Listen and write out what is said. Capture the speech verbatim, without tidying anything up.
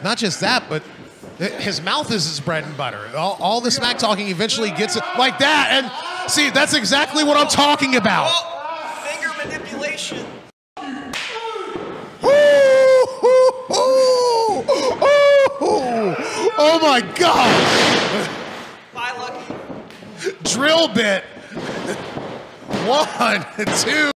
Not just that, but his mouth is his bread and butter. All, all the smack talking eventually gets it like that. And see, that's exactly what I'm talking about. Oh, finger manipulation. Oh my God! Bye, Lucky. Drill bit. One, two.